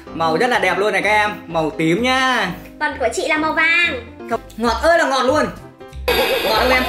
Màu rất là đẹp luôn này các em, màu tím nhá. Còn của chị là màu vàng. Ngọt ơi là ngọt luôn. Ngọt không em?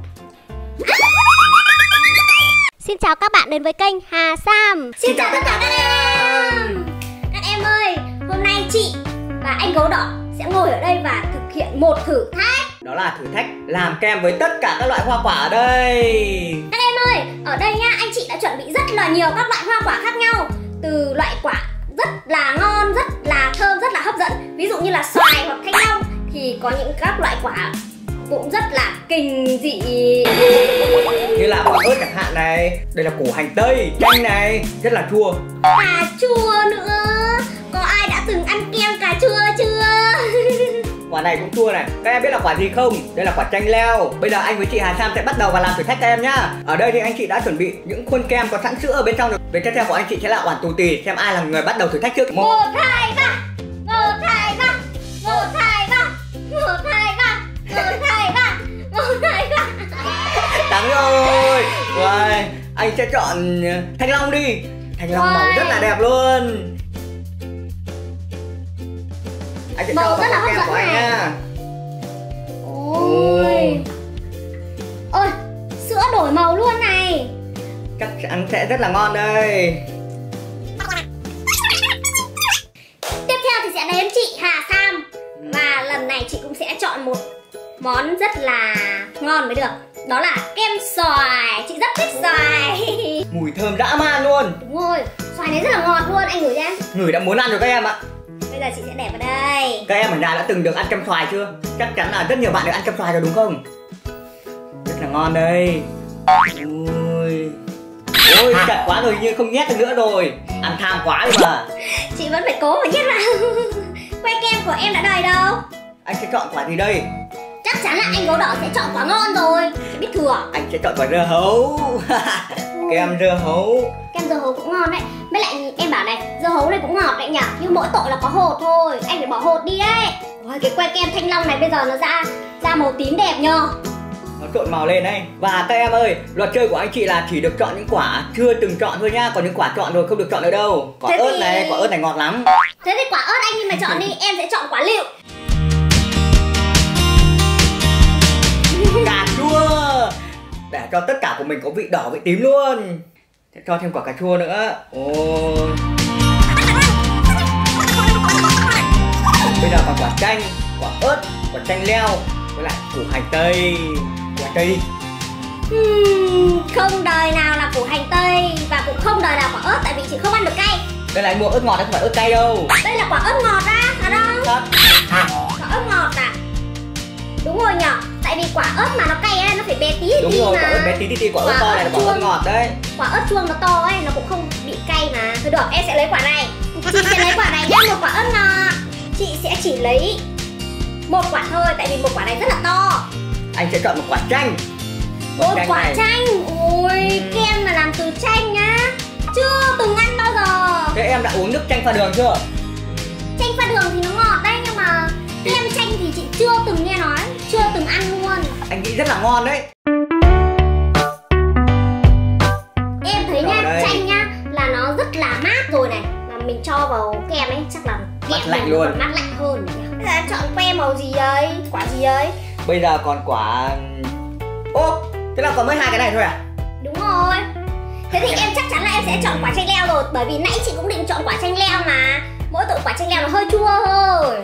Xin chào các bạn đến với kênh Hà Sam. Xin chào tất cả các em. Các em ơi, hôm nay chị và anh Gấu Đỏ sẽ ngồi ở đây và thực hiện một thử thách. Đó là thử thách làm kem với tất cả các loại hoa quả ở đây. Các em ơi, ở đây nha, anh chị đã chuẩn bị rất là nhiều các loại hoa quả khác nhau. Từ loại quả rất là ngon, rất là thơm, rất là hấp dẫn. Ví dụ như là xoài hoặc thanh long. Thì có những các loại quả cũng rất là kinh dị, như là quả ớt chẳng hạn này. Đây là củ hành tây, chanh này, rất là chua. Cà chua nữa. Có ai đã từng ăn kem cà chua chưa? Quả này cũng chua này. Các em biết là quả gì không? Đây là quả chanh leo. Bây giờ anh với chị Hà Sam sẽ bắt đầu vào làm thử thách các em nhá. Ở đây thì anh chị đã chuẩn bị những khuôn kem có sẵn sữa ở bên trong rồi. Về tiếp theo của anh chị sẽ là oản tù tì, xem ai là người bắt đầu thử thách trước. 1, 2, 3. 1, 2, 3. 1, 2, 3. 1, 2, 3. 1, 2, 3. 1, 2, 3. Thắng rồi. Rồi, anh sẽ chọn thanh long đi. Thanh long màu rất là đẹp luôn. Anh sẽ Màu cho rất là vào hấp kem dẫn của anh này. nha. Ôi. Ôi, sữa đổi màu luôn này. Chắc chắn sẽ rất là ngon đây. Tiếp theo thì sẽ đến chị Hà Sam. Và lần này chị cũng sẽ chọn một món rất là ngon mới được. Đó là kem xoài. Chị rất thích xoài. Mùi thơm dã man luôn. Đúng rồi, xoài này rất là ngọt luôn, anh ngửi cho em. Ngửi đã muốn ăn rồi các em ạ. Bây giờ chị sẽ để vào đây. Các em ở nhà đã từng được ăn kem xoài chưa? Chắc chắn là rất nhiều bạn được ăn kem xoài rồi đúng không? Rất là ngon đây. Ôi, ôi chặt quá rồi nhưng không nhét được nữa rồi. Ăn tham quá rồi mà. Chị vẫn phải cố mà nhét vào. Que kem của em đã đầy đâu. Anh sẽ chọn quả gì đây? Chắc chắn là anh Gấu Đỏ sẽ chọn quả ngon rồi. Chị biết thừa. Anh sẽ chọn quả dưa hấu. Kem dưa hấu. Kem dưa hấu cũng ngon đấy. Với lại em bảo này, dưa hấu này cũng ngọt đấy nhỉ. Nhưng mỗi tội là có hột thôi. Anh phải bỏ hột đi đấy. Ôi, cái que kem thanh long này bây giờ nó ra màu tím đẹp nhờ. Nó trộn màu lên đây. Và các em ơi, luật chơi của anh chị là chỉ được chọn những quả chưa từng chọn thôi nhá. Còn những quả chọn rồi không được chọn nữa đâu. Quả Thế ớt thì... này, quả ớt này ngọt lắm. Thế thì quả ớt anh nhưng mà chọn đi. Em sẽ chọn quả lựu. Cà chua. Để cho tất cả của mình có vị đỏ vị tím luôn. Sẽ cho thêm quả cà chua nữa. Ôi. Bây giờ còn quả chanh, quả ớt, quả chanh leo với lại củ hành tây. Củ hành tây đi. Không đời nào là củ hành tây và cũng không đời nào quả ớt, tại vì chị không ăn được cay. Đây là anh mua ớt ngọt, không phải ớt cay đâu. Đây là quả ớt ngọt á, phải không? Quả ớt ngọt à? Đúng rồi nhở. Tại vì quả ớt mà nó cay ấy, nó phải bé tí. Đúng rồi, quả ớt bé tí tí, quả ớt to này là quả ớt ngọt đấy. Quả ớt chuông nó to ấy, nó cũng không bị cay mà. Thôi được, em sẽ lấy quả này. Chị sẽ lấy quả này nhá, một quả ớt ngọt. Chị sẽ chỉ lấy một quả thôi, tại vì một quả này rất là to. Anh sẽ chọn một quả chanh. Một quả chanh. Ôi, kem mà làm từ chanh nhá. Chưa từng ăn bao giờ. Thế em đã uống nước chanh pha đường chưa? Chanh pha đường thì nó ngọt đấy, nhưng mà kem chanh thì chị chưa từng nghe nói, chưa từng ăn luôn. Anh nghĩ rất là ngon đấy. Em thấy nha, chanh nhá là nó rất là mát rồi này. Mà mình cho vào kem ấy chắc là mát lạnh luôn. Mát lạnh hơn nhỉ. Bây giờ chọn que màu gì đấy? Quả gì đấy? Bây giờ còn quả... Ô, thế là còn mới hai cái này thôi à? Đúng rồi. Thế thì em chắc chắn là em sẽ chọn quả chanh leo rồi. Bởi vì nãy chị cũng định chọn quả chanh leo mà. Mỗi tội quả chanh leo nó hơi chua thôi.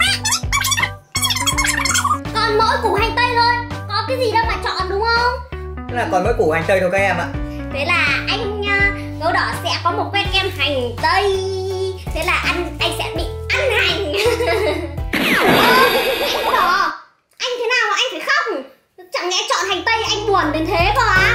Còn mỗi củ hành tây thôi. Có cái gì đâu mà chọn đúng không? Thế là còn mỗi củ hành tây thôi các em ạ. Thế là anh Gấu Đỏ sẽ có một que kem hành tây. Thế là anh sẽ bị ăn hành. Anh Gấu Đỏ, anh thế nào mà anh phải khóc? Chẳng lẽ chọn hành tây anh buồn đến thế cơ á?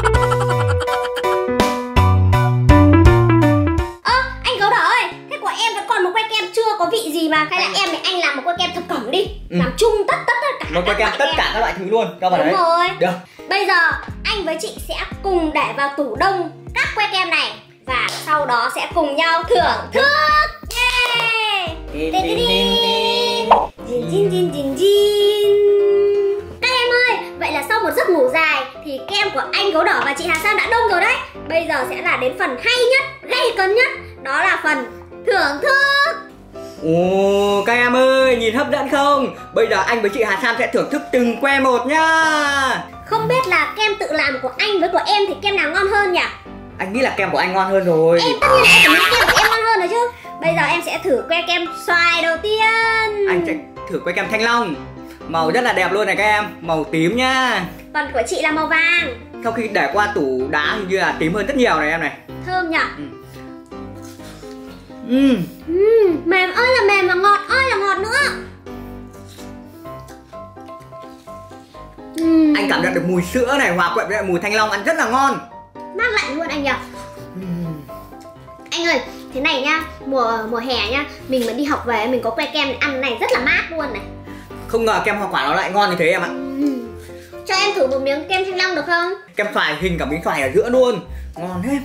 Anh Gấu Đỏ ơi, thế của em vẫn còn một que kem chưa có vị gì mà. Hay là em để anh làm một que kem thập cẩm đi. Làm chung tất cả một que kem tất cả các loại thứ luôn. Cho vào đấy. Đúng rồi. Được. Bây giờ anh với chị sẽ cùng để vào tủ đông các que kem này. Và sau đó sẽ cùng nhau thưởng thức. Các em ơi, vậy là sau một giấc ngủ dài thì kem của anh Gấu Đỏ và chị Hà Sam đã đông rồi đấy. Bây giờ sẽ là đến phần hay nhất, gay cấn nhất. Đó là phần thưởng thức. Ồ, các em ơi, nhìn hấp dẫn không? Bây giờ anh với chị Hà Sam sẽ thưởng thức từng que một nhá. Không biết là kem tự làm của anh với của em thì kem nào ngon hơn nhỉ? Anh nghĩ là kem của anh ngon hơn rồi. Em tất nhiên là em phải nghĩ kem của em ngon hơn rồi chứ. Bây giờ em sẽ thử que kem xoài đầu tiên. Anh sẽ thử que kem thanh long. Màu rất là đẹp luôn này các em, màu tím nhá. Còn của chị là màu vàng. Sau khi để qua tủ đá hình như là tím hơn rất nhiều này em này. Thơm nhỉ? Mềm ơi là mềm và ngọt ơi là ngọt nữa. Anh cảm nhận được mùi sữa này hòa quyện với mùi thanh long, ăn rất là ngon. Mát lạnh luôn anh nhỉ? Anh ơi, thế này nhá, mùa hè nhá, mình mà đi học về mình có que kem ăn này rất là mát luôn này. Không ngờ kem hoa quả nó lại ngon như thế em ạ. Cho em thử một miếng kem thanh long được không? Kem xoài hình cả miếng xoài ở giữa luôn, ngon hết.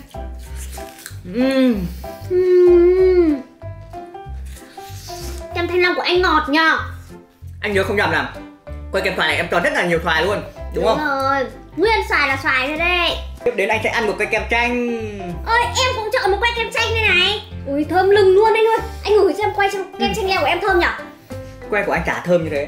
Kem thanh long của anh ngọt nhờ. Anh nhớ không nhầm là que kem xoài này em cho rất là nhiều xoài luôn, đúng không? Đúng rồi, nguyên xoài là xoài thôi đây. Tiếp đến anh sẽ ăn một que kem chanh. Ơi em cũng chọn một que kem chanh đây này. Ui thơm lừng luôn anh ơi. Anh ngửi xem kem chanh leo của em thơm nhỉ? Que của anh chả thơm như thế.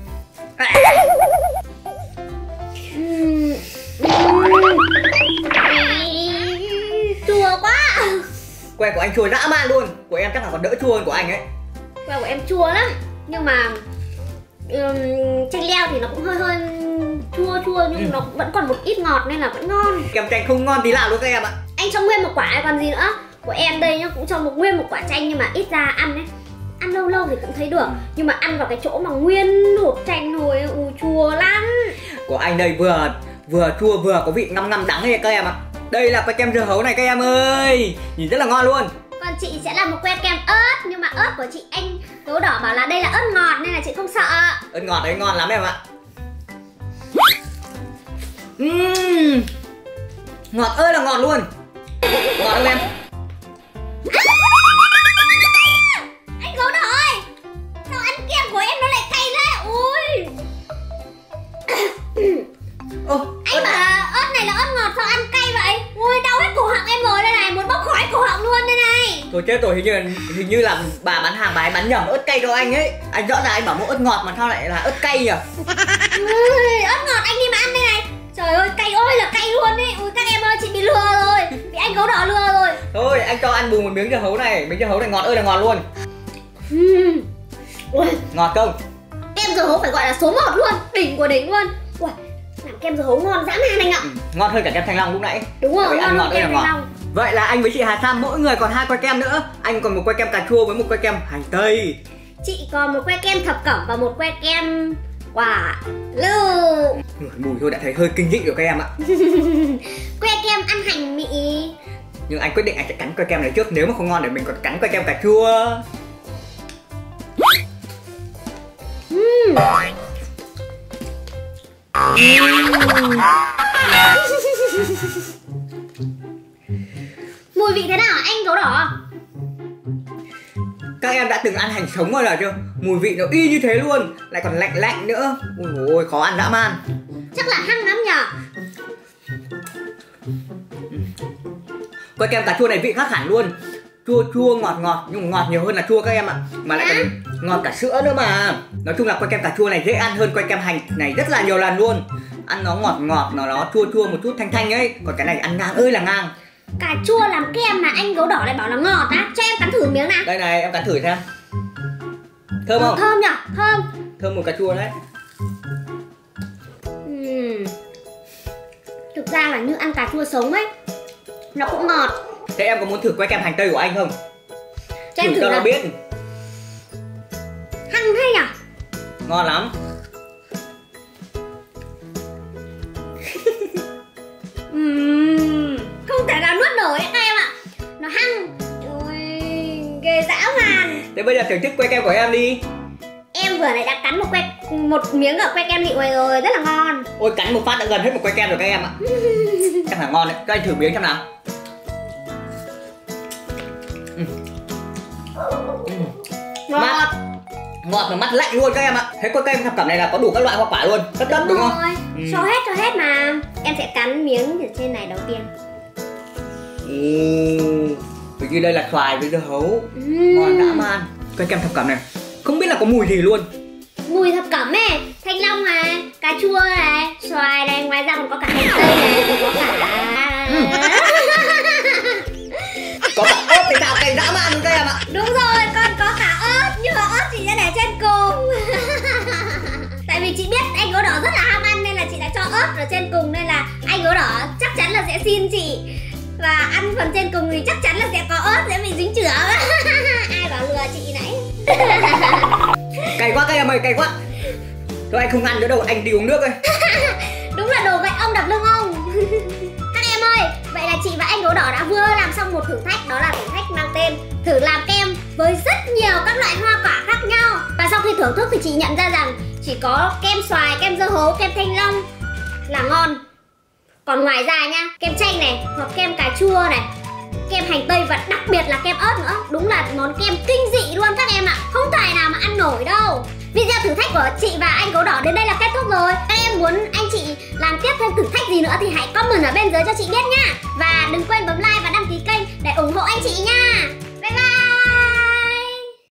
Chua quá. Que của anh chua dã man luôn. Của em chắc là còn đỡ chua hơn của anh ấy. Que của em chua lắm. Nhưng mà chanh leo thì nó cũng hơi chua nhưng nó vẫn còn một ít ngọt nên là vẫn ngon. Kem chanh không ngon tí nào luôn các em ạ. Anh cho nguyên một quả còn gì nữa. Của em đây nhá, cũng cho nguyên một quả chanh nhưng mà ít ra ăn ấy. Ăn lâu lâu thì cũng thấy được. Nhưng mà ăn vào cái chỗ mà nguyên hột chanh thôi, chua lắm. Của anh đây vừa chua vừa có vị ngâm đắng ấy các em ạ. Đây là que kem dưa hấu này các em ơi. Nhìn rất là ngon luôn. Còn chị sẽ làm một que kem ớt. Nhưng mà ớt của chị anh Gấu Đỏ bảo là đây là ớt ngọt nên là chị không sợ. Ớt ngọt đấy ngon lắm em ạ. Ngọt ơi là ngọt luôn. Ngọt không em? Anh Gấu Đỏ ơi, sao ăn kem của em nó lại cay thế? Ui. Anh bảo ớt này là ớt ngọt sao ăn cay vậy? Ui đau hết cổ họng em rồi đây này, muốn bốc khỏi cổ họng luôn đây này. Thôi chết rồi, hình như là bà bán hàng bà ấy bán nhầm ớt cay cho anh ấy. Anh rõ ràng anh bảo mua ớt ngọt mà sao lại là ớt cay nhỉ? Ớt ngọt anh đi mà ăn đây này. Trời ơi cay ơi là cay luôn ấy. Ui các em ơi chị bị lừa rồi. Bị anh Gấu Đỏ lừa rồi. Thôi anh cho ăn bù một miếng dưa hấu này. Miếng dưa hấu này ngọt ơi là ngọt luôn. Ngọt không? Kem dưa hấu phải gọi là số 1 luôn. Đỉnh của đỉnh luôn. Ui, làm kem dưa hấu ngon dã man anh ạ. Ngon hơn cả kem thanh long lúc nãy. Đúng rồi, ăn ngọt ơi là ngọt. Long. Vậy là anh với chị Hà Sam mỗi người còn 2 que kem nữa. Anh còn một que kem cà chua với một que kem hành tây. Chị còn một que kem thập cẩm và một que kem quả lựu. Mùi thôi đã thấy hơi kinh dị rồi các em ạ. Que kem ăn hành mị. Nhưng anh quyết định anh sẽ cắn que kem này trước. Nếu mà không ngon để mình còn cắn que kem cà chua. Mùi vị thế nào anh Gấu Đỏ? Các em đã từng ăn hành sống bao giờ chưa? Mùi vị nó y như thế luôn. Lại còn lạnh lạnh nữa. Ôi ôi khó ăn dã man. Chắc là hăng lắm nhở. Que kem cà chua này vị khác hẳn luôn. Chua ngọt nhưng ngọt nhiều hơn là chua các em ạ. Mà lại còn ngọt cả sữa nữa mà. Nói chung là que kem cà chua này dễ ăn hơn que kem hành này rất là nhiều lần luôn. Ăn nó ngọt nó chua một chút thanh ấy. Còn cái này ăn ngang ơi là ngang. Cà chua làm kem mà anh Gấu Đỏ lại bảo là ngọt á. Cho em cắn thử miếng nào. Đây này em cắn thử xem. Thơm không? Thơm nhở, thơm. Thơm mùi cà chua đấy. Thực ra là như ăn cà chua sống ấy. Nó cũng ngọt. Thế em có muốn thử que kem hành tây của anh không? Cho em thử cho nó biết. Hăng thế nhở. Ngon lắm. Không thể nào nuốt nổi các em ạ. Nó hăng. Ôi, ghê dã man. Thế bây giờ thưởng thức que kem của em đi. Em vừa nãy đã cắn một miếng ở que kem lựu này rồi, rất là ngon. Ôi cắn một phát đã gần hết một que kem rồi các em ạ. Chắc là ngon đấy. Cho anh thử miếng xem nào. Ngọt. Ngọt mà mắt lạnh luôn các em ạ. Thế que kem thập cẩm này là có đủ các loại hoa quả luôn. Tất tất đúng không? Cho hết mà. Em sẽ cắn miếng ở trên này đầu tiên. Vì như đây là xoài với dưa hấu. Ngon dã man. Cái kem thập cẩm này không biết là có mùi gì luôn. Mùi thập cẩm ấy, thanh long này, cà chua này, xoài này, ngoài ra còn có cả hành tây này, có cả Có cả ớt thì sao, cay dã man luôn các em ạ. đúng rồi, con có cả ớt, nhưng mà ớt chị sẽ để trên cùng. Tại vì chị biết anh gấu đỏ rất là ham ăn nên là chị đã cho ớt ở trên cùng, nên là anh gấu đỏ chắc chắn là sẽ xin chị. Và ăn phần trên cùng thì chắc chắn là sẽ có ớt, sẽ bị dính chửa. Ai bảo lừa chị nãy. Cay quá các em ơi, cay quá. Thôi anh không ăn nữa đâu, anh đi uống nước thôi. Đúng là đồ gậy ông đập lưng ông. Các em ơi, vậy là chị và anh gấu đỏ đã vừa làm xong một thử thách, đó là thử thách mang tên thử làm kem với rất nhiều các loại hoa quả khác nhau. Và sau khi thưởng thức thì chị nhận ra rằng chỉ có kem xoài, kem dưa hấu, kem thanh long là ngon. Còn ngoài ra nha, kem chanh này, hoặc kem cà chua này, kem hành tây và đặc biệt là kem ớt nữa, đúng là món kem kinh dị luôn các em ạ. Không tài nào mà ăn nổi đâu. Video thử thách của chị và anh gấu đỏ đến đây là kết thúc rồi. Các em muốn anh chị làm tiếp thêm thử thách gì nữa thì hãy comment ở bên dưới cho chị biết nha. Và đừng quên bấm like và đăng